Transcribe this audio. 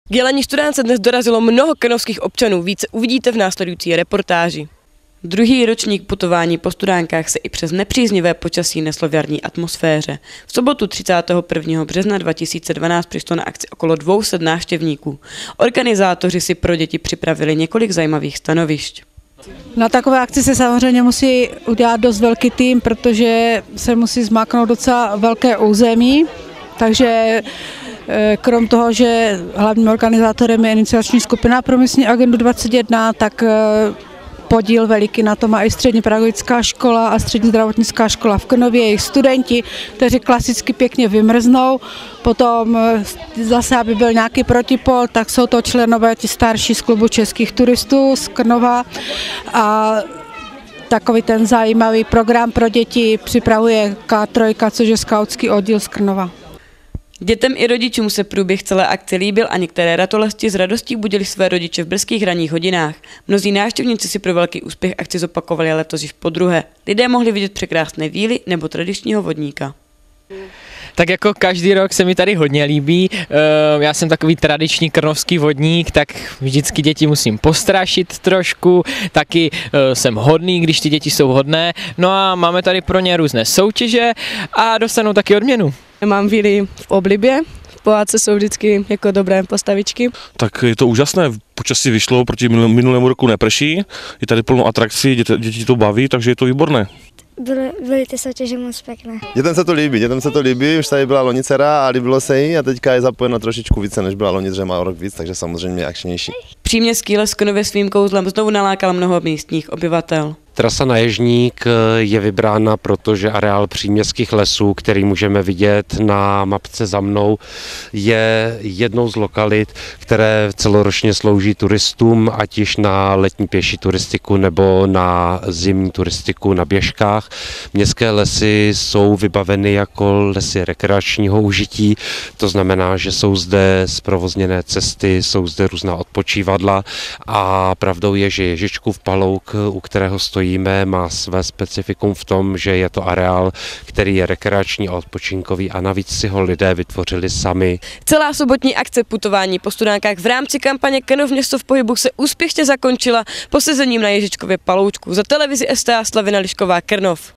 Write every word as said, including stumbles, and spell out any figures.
K Jelení Studánce dnes dorazilo mnoho krnovských občanů, více uvidíte v následující reportáži. Druhý ročník putování po Studánkách se i přes nepříznivé počasí neslo v jarní atmosféře. V sobotu třicátého prvního března dva tisíce dvanáct přišlo na akci okolo dvě stě návštěvníků. Organizátoři si pro děti připravili několik zajímavých stanovišť. Na takové akci se samozřejmě musí udělat dost velký tým, protože se musí zmáknout docela velké území, takže krom toho, že hlavním organizátorem je iniciační skupina pro místní agendu dvacet jedna, tak podíl veliký na to má i střední pedagogická škola a střední zdravotnická škola v Krnově, jejich studenti, kteří klasicky pěkně vymrznou. Potom zase, aby byl nějaký protipol, tak jsou to členové ti starší z klubu českých turistů z Krnova a takový ten zajímavý program pro děti připravuje K tři, což je skautský oddíl z Krnova. Dětem i rodičům se průběh celé akce líbil a některé ratolesti s radostí budili své rodiče v brzkých ranních hodinách. Mnozí návštěvníci si pro velký úspěch akci zopakovali letos již podruhé. Lidé mohli vidět překrásné víly nebo tradičního vodníka. Tak jako každý rok se mi tady hodně líbí, já jsem takový tradiční krnovský vodník, tak vždycky děti musím postrašit trošku, taky jsem hodný, když ty děti jsou hodné, no a máme tady pro ně různé soutěže a dostanou taky odměnu. Mám víly v oblibě, v pohádce jsou vždycky jako dobré postavičky. Tak je to úžasné, počasí vyšlo, proti minulému roku neprší, je tady plno atrakcí, děti, děti to baví, takže je to výborné. Byly, byly ty soutěže moc pěkné. Dětem se to líbí, dětem se to líbí, už tady byla loni dcera a líbilo se jí a teďka je zapojena trošičku více, než byla loni, že má o rok víc, takže samozřejmě akčnější. Příměstský les v Krnově svým kouzlem znovu nalákal mnoho místních obyvatel. Trasa na Ježník je vybrána, protože areál příměstských lesů, který můžeme vidět na mapce za mnou, je jednou z lokalit, které celoročně slouží turistům, ať již na letní pěší turistiku nebo na zimní turistiku na běžkách. Městské lesy jsou vybaveny jako lesy rekreačního užití, to znamená, že jsou zde zprovozněné cesty, jsou zde různá odpočívadla a pravdou je, že Ježičkův palouk, u kterého stojí má své specifikum v tom, že je to areál, který je rekreační a odpočinkový a navíc si ho lidé vytvořili sami. Celá sobotní akce putování po Studánkách v rámci kampaně Krnov město v pohybu se úspěšně zakončila posezením na Ježičkově paloučku. Za televizi S T A Slavina Lišková, Krnov.